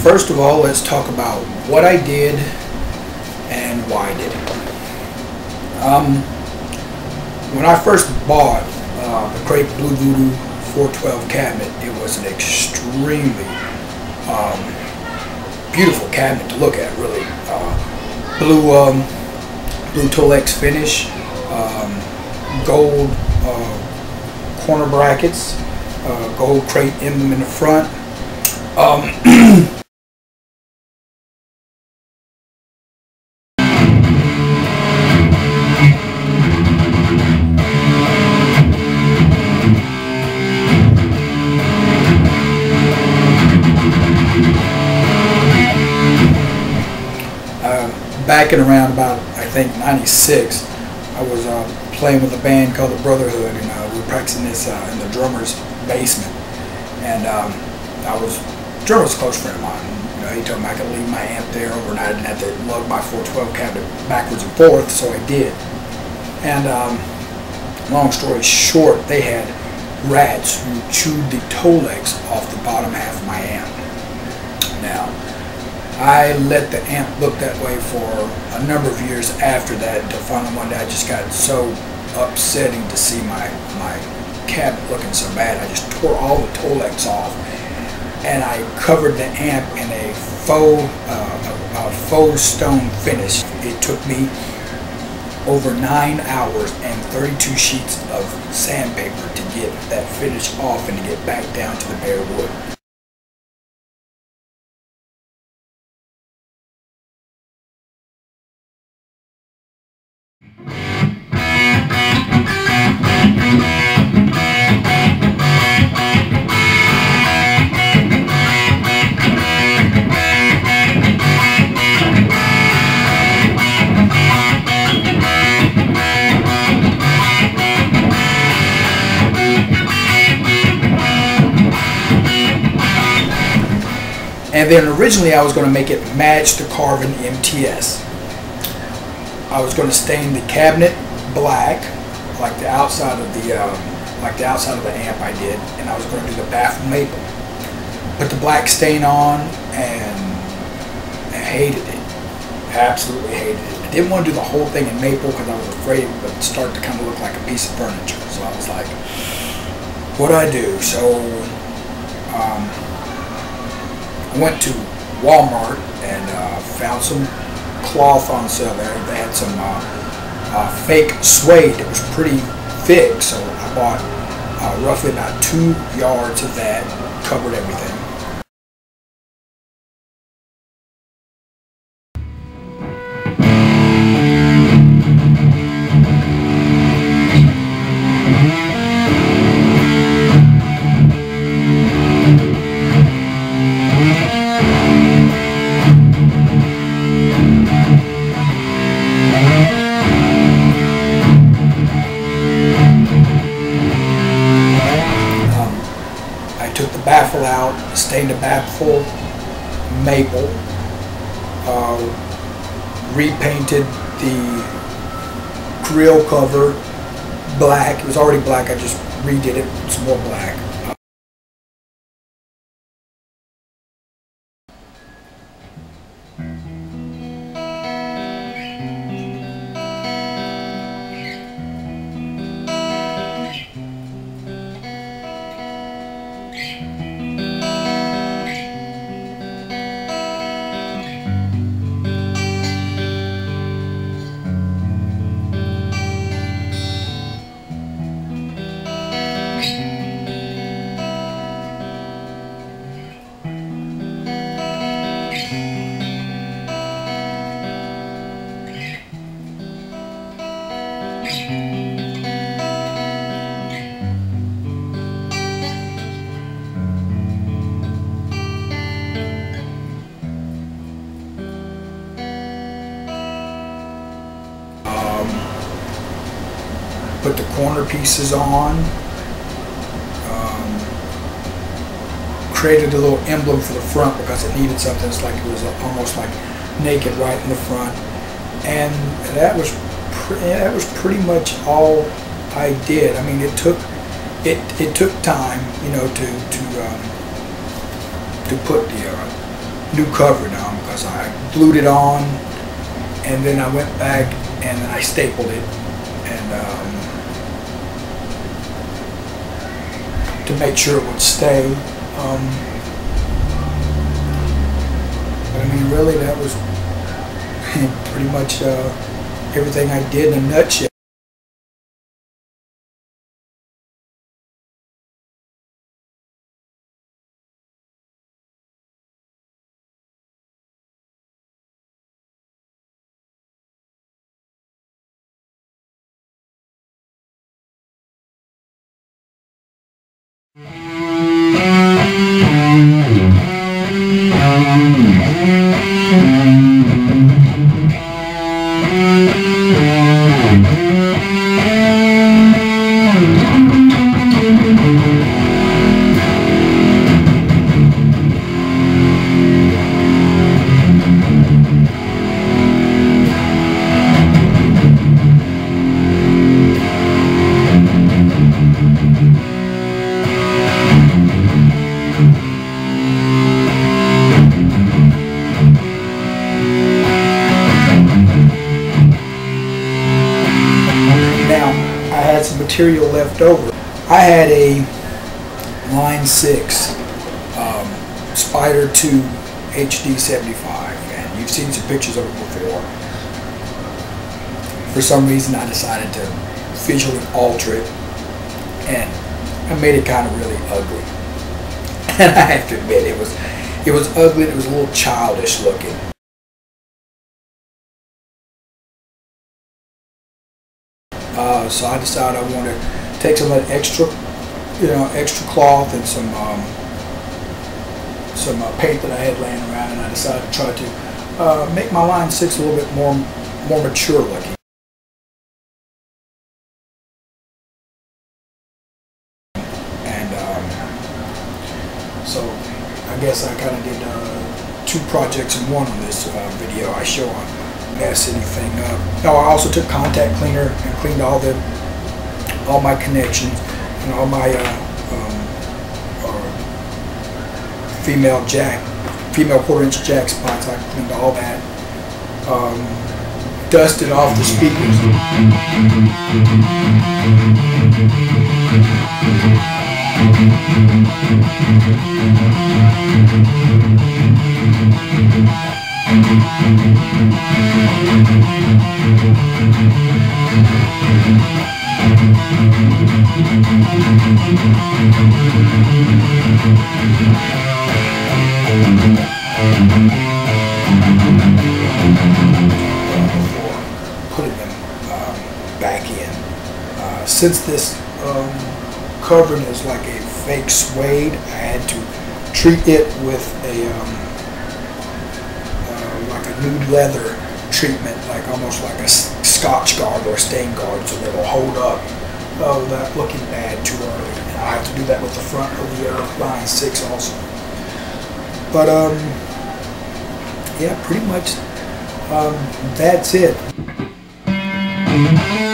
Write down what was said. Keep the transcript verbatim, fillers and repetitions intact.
First of all, let's talk about what I did and why I did it. Um, when I first bought uh, the Crepe Blue Voodoo four twelve cabinet, it was an extremely um, beautiful cabinet to look at, really. Uh, blue, um, blue Tolex finish, um, gold uh, corner brackets, uh, gold crate emblem in the front. Um, Back in around about, I think, ninety-six, I was uh, playing with a band called the Brotherhood, and uh, we were practicing this uh, in the drummer's basement. And um, I was, the drummer was a close friend of mine. You know, he told me I could leave my amp there overnight. I didn't have to lug my four twelve cabinet backwards and forth, so I did. And um, long story short, they had rats who chewed the Tolex off the bottom half of my amp. Now, I let the amp look that way for a number of years after that, until finally one day I just got so upsetting to see my, my cabinet looking so bad. I just tore all the Tolex off, and I covered the amp in a faux, uh, a, a faux stone finish. It took me over nine hours and thirty-two sheets of sandpaper to get that finish off and to get back down to the bare wood. And then originally I was going to make it match the Carvin M T S. I was going to stain the cabinet black, like the outside of the um, like the outside of the amp I did, and I was going to do the baffle maple. Put the black stain on, and I hated it. Absolutely hated it. I didn't want to do the whole thing in maple because I was afraid it would start to kind of look like a piece of furniture. So I was like, what do I do? So um, I went to Walmart and uh, found some cloth on sale there. They had some uh, uh, fake suede that was pretty thick, so I bought uh, roughly about two yards of that, covered everything. Baffle out, stained the baffle maple, uh, repainted the grill cover black. It was already black, I just redid it with some more black. Put the corner pieces on, um, created a little emblem for the front because it needed something. It's like it was almost like naked right in the front, and that was that was pretty much all I did. I mean, it took it it took time, you know, to to um, to put the uh, new covering on because I glued it on, and then I went back and then I stapled it, and um, to make sure it would stay. Um, but I mean, really, that was pretty much uh, everything I did in a nutshell. Some material left over. I had a line six um, Spider two H D seventy-five, and you've seen some pictures of it before. For some reason I decided to visually alter it, and I made it kind of really ugly. And I have to admit, it was it was ugly, it was a little childish looking. Uh, so I decided I wanted to take some of that extra, you know, extra cloth and some um, some uh, paint that I had laying around, and I decided to try to uh, make my line six a little bit more more mature looking. And um, so I guess I kind of did uh, two projects in one on this uh, video. I show on. Mess anything up. No, I also took contact cleaner and cleaned all the all my connections and all my uh, um, uh, female jack, female quarter inch jack spots. I cleaned all that. Um, dusted off the speakers. Before putting them um, back in. Uh, since this um, covering is like a fake suede, I had to treat it with a um, uh, like a nude leather treatment, like almost like a Scotch guard or a stain guard, so that will hold up uh, without looking bad too early. And I have to do that with the front of the uh, line six also. But um, yeah, pretty much um, that's it.